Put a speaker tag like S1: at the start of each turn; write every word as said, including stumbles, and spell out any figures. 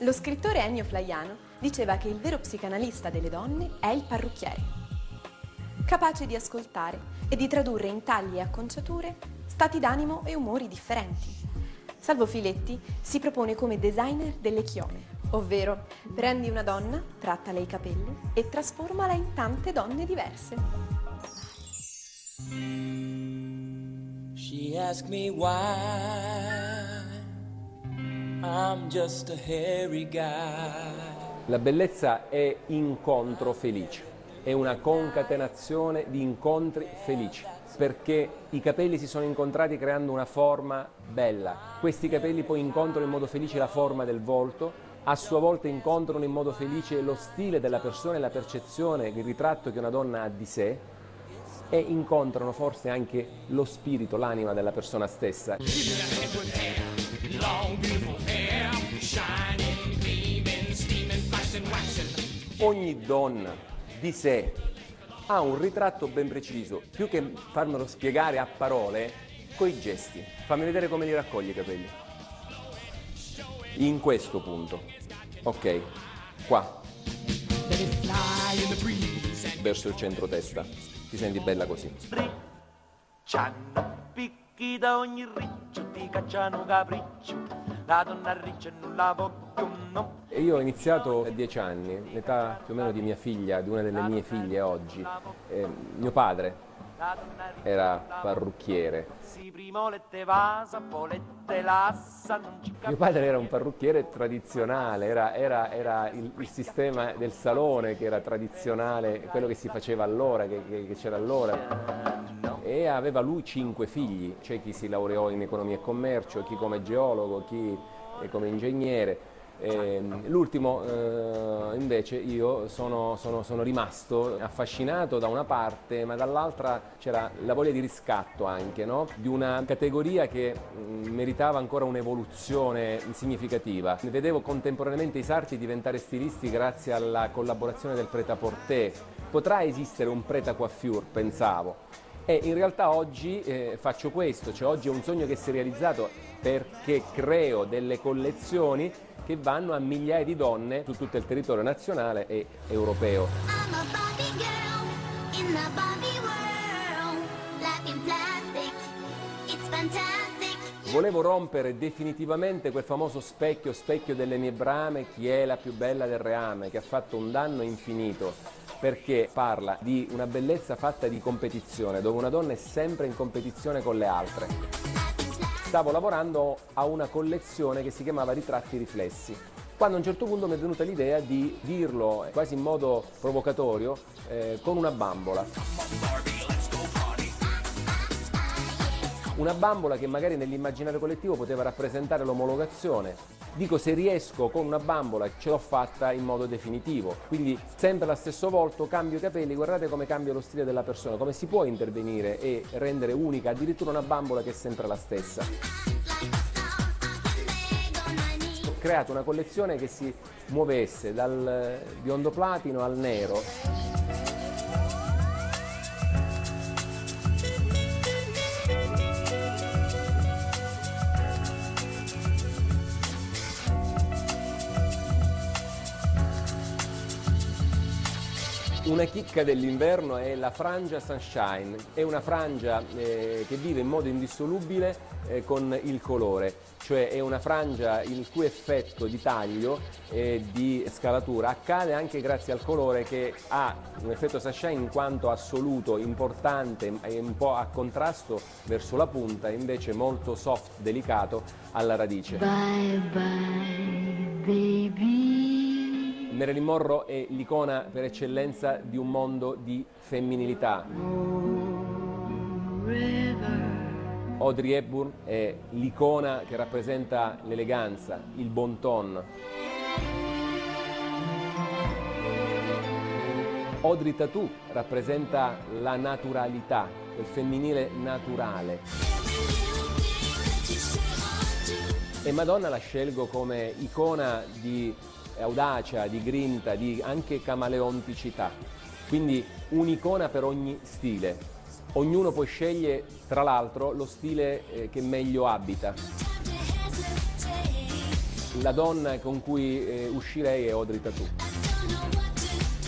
S1: Lo scrittore Ennio Flaiano diceva che il vero psicanalista delle donne è il parrucchiere, capace di ascoltare e di tradurre in tagli e acconciature stati d'animo e umori differenti. Salvo Filetti si propone come designer delle chiome, ovvero prendi una donna, trattale i capelli e trasformala in tante donne diverse.
S2: She asked me why I'm just a hairy guy.
S3: La bellezza è incontro felice, è una concatenazione di incontri felici, perché i capelli si sono incontrati creando una forma bella. Questi capelli poi incontrano in modo felice la forma del volto, a sua volta incontrano in modo felice lo stile della persona e la percezione, il ritratto che una donna ha di sé, e incontrano forse anche lo spirito, l'anima della persona stessa. Ogni donna di sé ha un ritratto ben preciso, più che farmelo spiegare a parole, coi gesti. Fammi vedere come li raccogli i capelli. In questo punto. Ok, qua. Verso il centro testa. Ti senti bella così.
S4: C'hanno picchi da ogni riccio, ti cacciano capriccio, la donna riccia non la può più, no.
S3: E io ho iniziato a dieci anni, l'età più o meno di mia figlia, di una delle mie figlie oggi. Eh, mio padre era parrucchiere. Mio padre era un parrucchiere tradizionale, era, era, era il, il sistema del salone che era tradizionale, quello che si faceva allora, che, che, che c'era allora. E aveva lui cinque figli, c'è chi si laureò in economia e commercio, chi come geologo, chi come ingegnere. L'ultimo eh, invece io sono, sono, sono rimasto affascinato da una parte, ma dall'altra c'era la voglia di riscatto anche, no? Di una categoria che mh, meritava ancora un'evoluzione significativa. Vedevo contemporaneamente i sarti diventare stilisti grazie alla collaborazione del prêt-à-porter. Potrà esistere un prêt-à-coiffure, pensavo. E in realtà oggi eh, faccio questo, cioè oggi è un sogno che si è realizzato perché creo delle collezioni che vanno a migliaia di donne su tutto il territorio nazionale e europeo. Volevo rompere definitivamente quel famoso specchio, specchio delle mie brame, chi è la più bella del reame, che ha fatto un danno infinito, perché parla di una bellezza fatta di competizione, dove una donna è sempre in competizione con le altre. Stavo lavorando a una collezione che si chiamava Ritratti riflessi, quando a un certo punto mi è venuta l'idea di dirlo quasi in modo provocatorio eh, con una bambola. Una bambola che magari nell'immaginario collettivo poteva rappresentare l'omologazione. Dico, se riesco con una bambola ce l'ho fatta in modo definitivo, quindi sempre allo stesso volto cambio i capelli, guardate come cambia lo stile della persona, come si può intervenire e rendere unica addirittura una bambola che è sempre la stessa. Ho creato una collezione che si muovesse dal biondo platino al nero. Una chicca dell'inverno è la frangia Sunshine, è una frangia eh, che vive in modo indissolubile eh, con il colore, cioè è una frangia il cui effetto di taglio e di scalatura accade anche grazie al colore, che ha un effetto Sunshine in quanto assoluto, importante e un po' a contrasto verso la punta, invece molto soft, delicato alla radice. Bye bye baby. Marilyn Monroe è l'icona per eccellenza di un mondo di femminilità. Audrey Hepburn è l'icona che rappresenta l'eleganza, il bon ton. Audrey Tautou rappresenta la naturalità, il femminile naturale. E Madonna la scelgo come icona di audacia, di grinta, di anche camaleonticità, quindi un'icona per ogni stile. Ognuno poi sceglie tra l'altro lo stile eh, che meglio abita. la donna con cui eh, uscirei è Audrey Tautou.